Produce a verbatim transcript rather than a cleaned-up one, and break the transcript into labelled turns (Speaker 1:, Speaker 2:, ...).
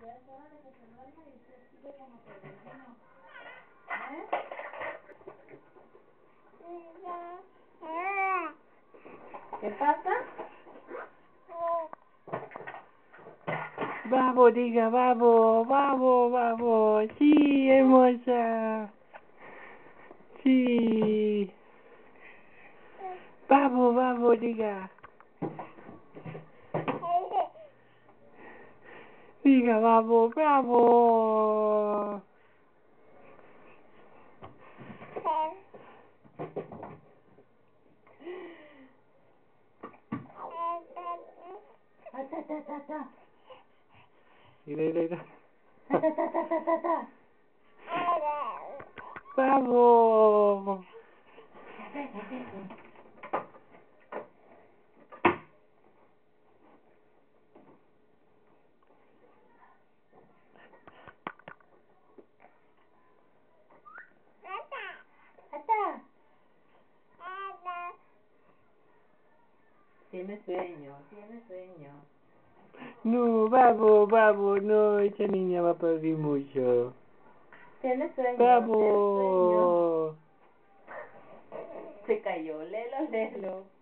Speaker 1: ¿Qué pasa?
Speaker 2: Vamos, diga, vamos, vamos, vamos. Sí, hermosa. Sí. Vamos, vamos, diga. Diga, vamos, vamos.
Speaker 1: Ta, ta, ta, ta, ta.
Speaker 2: Mira, mira, mira.
Speaker 1: Ta, ta, ta, ta, ta, ta, ta.
Speaker 2: Vamos.
Speaker 1: Ta. Tiene sueño, tiene sueño.
Speaker 2: No, vamos, vamos, no, esa niña va a perder mucho.
Speaker 1: Tiene sueño,
Speaker 2: Vamos.
Speaker 1: tiene sueño. Se cayó, lelo, lelo.